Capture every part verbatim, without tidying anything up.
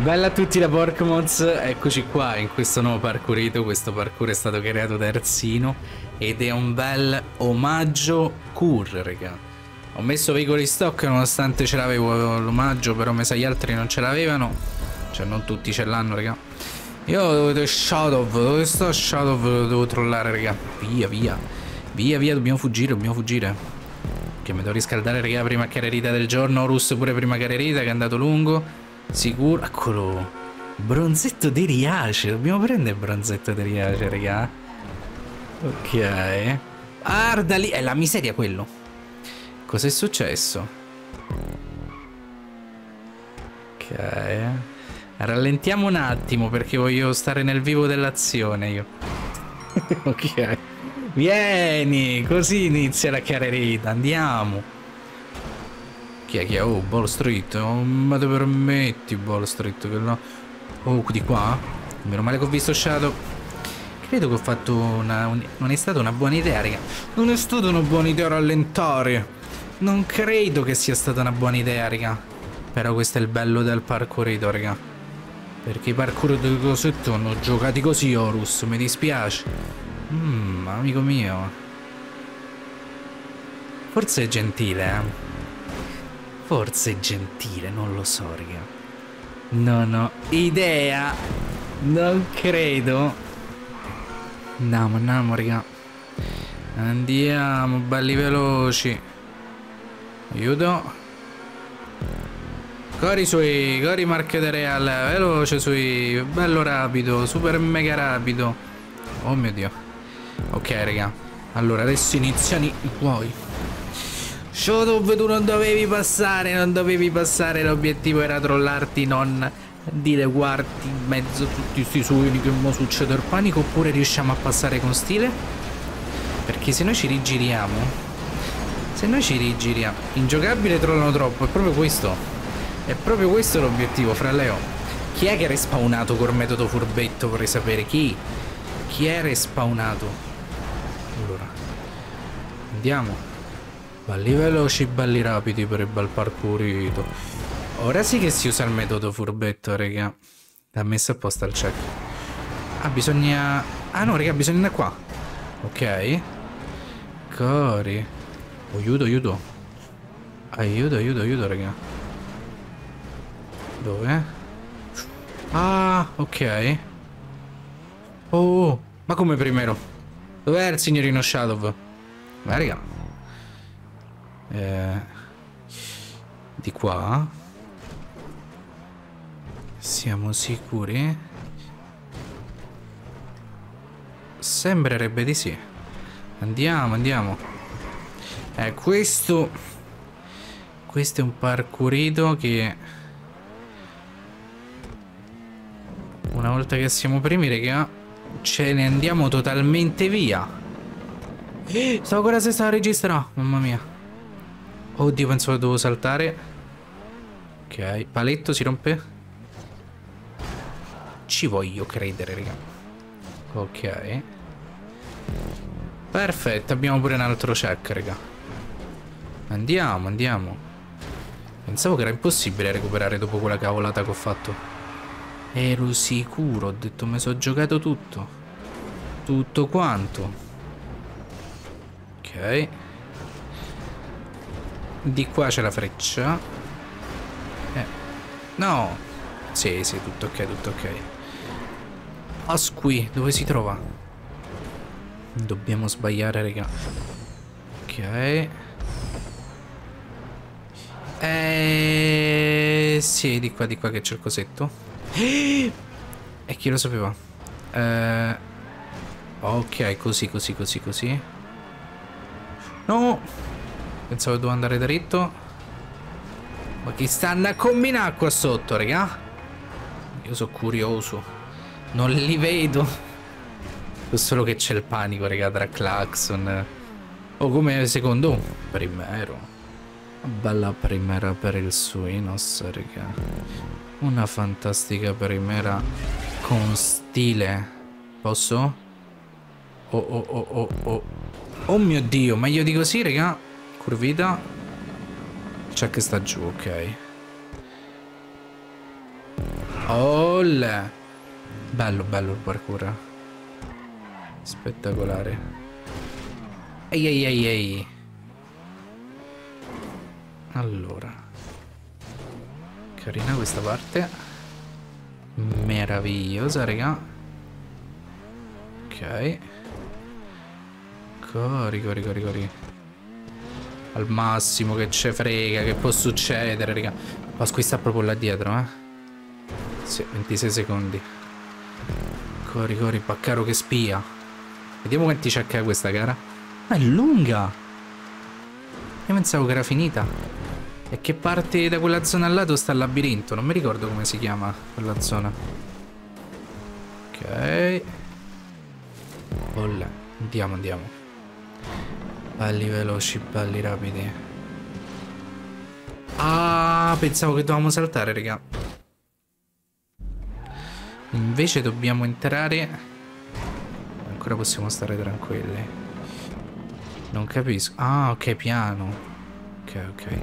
Bella a tutti da Porkmoz, eccoci qua in questo nuovo parkourito. Questo parkour è stato creato da Erzino ed è un bel omaggio cur, raga. Ho messo veicoli stock nonostante ce l'avevo l'omaggio, però mi sa gli altri non ce l'avevano. Cioè non tutti ce l'hanno, raga. Io dove Shadow, dove sto Shadow? Lo devo trollare, raga. Via, via. Via, via, dobbiamo fuggire, dobbiamo fuggire. Che mi devo riscaldare, raga, prima carrerita del giorno. Horus pure prima carrerita, che è andato lungo. Sicuro, eccolo. Bronzetto di Riace. Dobbiamo prendere il bronzetto di Riace, raga. Ok. Guarda lì, è la miseria quello. Cos'è successo? Ok. Rallentiamo un attimo perché voglio stare nel vivo dell'azione io. Ok. Vieni, così inizia la carrerita. Andiamo. Chi è, chi è? Oh, Ball Street. Oh, ma te permetti, Ball Street? Che no. Oh, di qua? Meno male che ho visto Shadow. Credo che ho fatto una... Un... Non è stata una buona idea, raga. Non è stata una buona idea rallentare. Non credo che sia stata una buona idea, raga. Però questo è il bello del parkourito, raga. Perché i parkour di Cosetto hanno giocati così, Horus. Mi dispiace. Mmm, amico mio. Forse è gentile, eh. Forse è gentile, non lo so, raga. Non ho idea. Non credo. Andiamo, andiamo, raga. Andiamo, belli veloci. Aiuto. Cori sui, cori Marche de Real. Veloce sui, bello rapido, super mega rapido. Oh mio Dio. Ok, raga. Allora, adesso iniziano i tuoi. Shadow, tu non dovevi passare, non dovevi passare, l'obiettivo era trollarti, non dileguarti in mezzo a tutti questi suoni che mo succede il panico, oppure riusciamo a passare con stile? Perché se noi ci rigiriamo, se noi ci rigiriamo, ingiocabile trollano troppo, è proprio questo, è proprio questo l'obiettivo, fra Leo. Chi è che è respawnato col metodo furbetto, vorrei sapere, chi? Chi è respawnato? Allora, andiamo. Balli veloci, balli rapidi per il bel parkourito. Ora sì che si usa il metodo furbetto, raga. L'ha messo apposta il check. Ah, bisogna... Ah no, raga, bisogna andare qua. Ok. Cori. Aiuto, aiuto. Aiuto, aiuto, aiuto, raga. Dove? Ah, ok. Oh, ma come primero? Dov'è il signorino Shadow? Ma raga. Eh, di qua siamo sicuri? Sembrerebbe di sì. Andiamo, andiamo. Eh, questo questo è un parkourito che una volta che siamo primi, raga, ce ne andiamo totalmente via. Eh, stavo ancora se stava a registrare, mamma mia. Oddio, pensavo che dovevo saltare. Ok, paletto si rompe. Ci voglio credere, raga. Ok. Perfetto, abbiamo pure un altro check, raga. Andiamo, andiamo. Pensavo che era impossibile recuperare dopo quella cavolata che ho fatto. Ero sicuro, ho detto, mi sono giocato tutto. Tutto quanto. Ok. Di qua c'è la freccia. Eh. No. Sì, sì, tutto ok, tutto ok. Asqui, dove si trova? Dobbiamo sbagliare, raga. Ok. Eh... Sì, di qua, di qua che c'è il cosetto. E chi lo sapeva? Eh... Ok, così, così, così, così. No! Pensavo che dovevo andare dritto. Ma chi stanno a combinare qua sotto, raga? Io sono curioso. Non li vedo. So solo che c'è il panico, raga, tra Klaxon. Oh, come secondo? Oh, primero. Bella primera per il Suinos, raga. Una fantastica primera con stile. Posso? Oh, oh, oh, oh, oh. Oh mio Dio, meglio di così, raga. Curvita. C'è che sta giù, ok. Olle. Bello, bello il parkour. Spettacolare. Ehi, ehi, ehi, ehi. Allora. Carina questa parte. Meravigliosa, raga. Ok. Cori, cori, cori, cori. Al massimo che c'è frega, che può succedere, raga. Pasqui sta proprio là dietro, eh. Sì, ventisei secondi. Cori, cori, Baccaro che spia. Vediamo quanti c'è che ha questa gara. Ma è lunga. Io pensavo che era finita. E che parte da quella zona là dove sta il labirinto. Non mi ricordo come si chiama quella zona. Ok. Olla. Andiamo, andiamo. Belli veloci, belli rapidi. Ah, pensavo che dovevamo saltare, raga. Invece dobbiamo entrare. Ancora possiamo stare tranquilli. Non capisco. Ah, ok, piano. Ok, ok.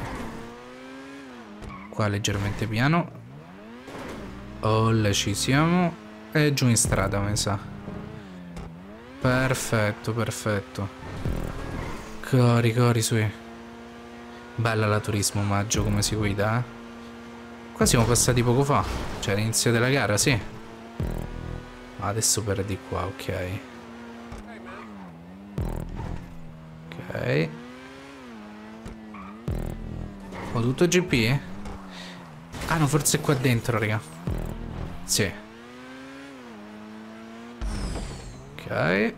Qua leggermente piano. Oh, là ci siamo. E giù in strada, mi sa. Perfetto, perfetto. Cori, cori, sui. Bella la turismo omaggio come si guida, eh. Qua siamo passati poco fa. Cioè all'inizio della gara, sì. Adesso per di qua, ok. Ok. Ho tutto G P? Ah no, forse è qua dentro, raga. Sì. Ok.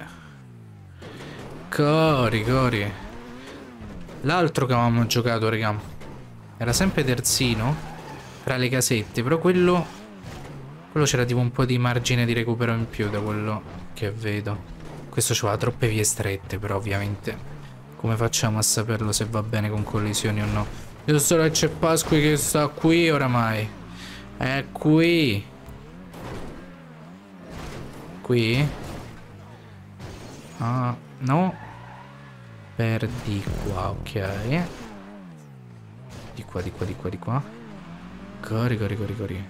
Cori, cori. L'altro che avevamo giocato, raga, era sempre terzino tra le casette, però quello quello c'era tipo un po' di margine di recupero in più da quello che vedo. Questo c'aveva troppe vie strette, però ovviamente come facciamo a saperlo se va bene con collisioni o no? Io so che c'è Pasqui che sta qui oramai. È qui. Qui? Ah, no. Per di qua, ok. Di qua, di qua, di qua, di qua. Cori, cori, cori, cori.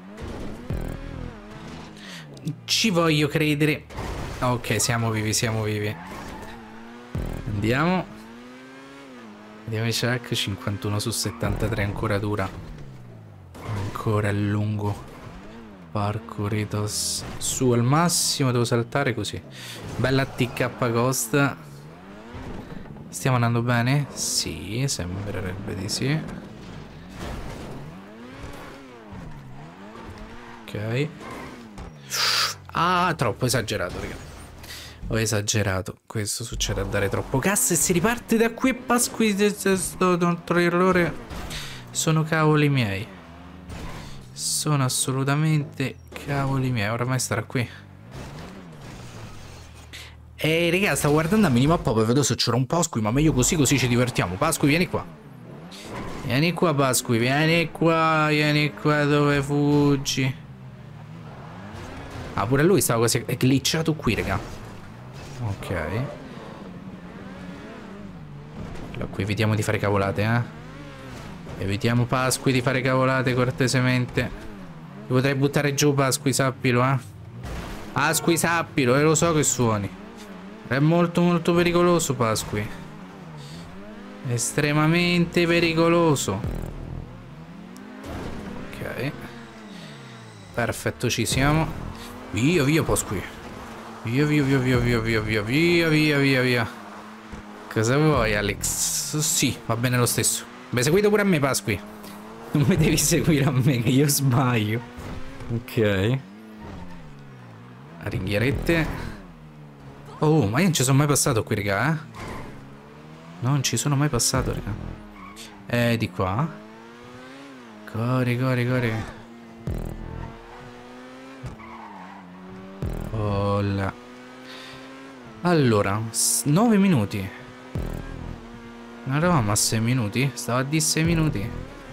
Ci voglio credere. Ok, siamo vivi, siamo vivi. Andiamo. Andiamo i check. cinquantuno su settantatré, ancora dura. Ancora è lungo. Parkouritos su al massimo, devo saltare così. Bella T K cost. Stiamo andando bene? Sì, sembrerebbe di sì. Ok. Ah, troppo esagerato, raga. Ho esagerato. Questo succede a dare troppo gas e si riparte da qui e Pasqui. Sto errore. Sono cavoli miei. Sono assolutamente cavoli miei. Oramai starà qui. E raga, stavo guardando la minimappa per vedere se c'era un Pasqui, ma meglio così, così ci divertiamo. Pasqui, vieni qua. Vieni qua, Pasqui, vieni qua, vieni qua dove fuggi. Ah, pure lui stava quasi... È glitchato qui, raga. Ok. Allora, qui evitiamo di fare cavolate, eh. Evitiamo, Pasqui, di fare cavolate cortesemente. Ti potrei buttare giù, Pasqui, sappilo, eh. Pasqui, sappilo, e lo so che suoni. È molto molto pericoloso, Pasqui. Estremamente pericoloso. Ok. Perfetto, ci siamo. Via, via, Pasqui. Via, via, via, via, via, via, via, via, via, via, via. Cosa vuoi, Alex? Sì, va bene lo stesso. Beh, seguito pure a me, Pasqui. Non mi devi seguire a me, che io sbaglio. Ok. Ringhierette. Oh, ma io non ci sono mai passato qui, raga, eh? Non ci sono mai passato, raga. Eh, di qua. Cori, cori, cori. Oh là. Allora, nove minuti. Non eravamo a sei minuti? Stavo a di sei minuti.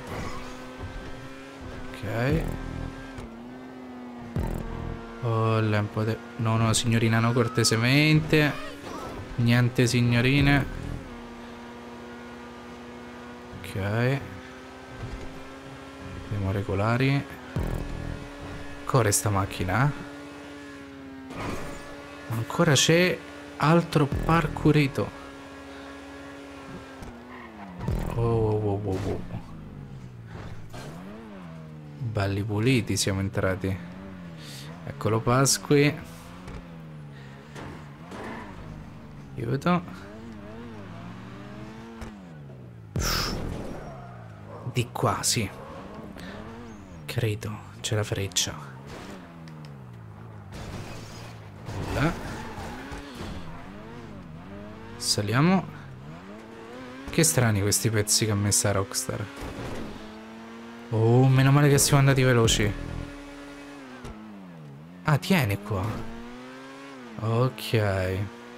Ok. Oh, là, un po' de... No, no, signorina, no, cortesemente. Niente signorine. Ok. Andiamo regolari. hardcore sta macchina, eh? Ancora c'è altro parkourito. Oh, oh, oh, oh. Belli puliti siamo entrati. Eccolo Pasqui. Aiuto. Di qua, sì. Credo. C'è la freccia. Là. Saliamo. Che strani questi pezzi che ha messa Rockstar. Oh, meno male che siamo andati veloci. Ah, tieni qua. Ok.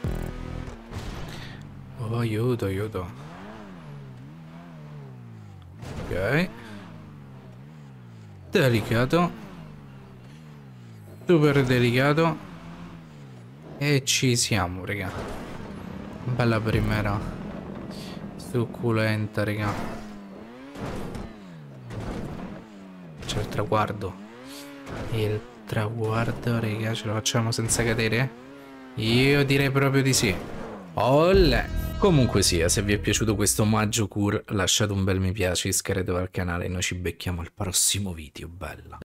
Oh, aiuto, aiuto. Ok. Delicato. Super delicato. E ci siamo, raga. Bella primera. Succulenta, raga. C'è il traguardo. Il traguardo, raga. Ce lo facciamo senza cadere? Io direi proprio di sì. Olè. Comunque sia, se vi è piaciuto questo omaggio Cur, lasciate un bel mi piace, iscrivetevi al canale e noi ci becchiamo al prossimo video, bella.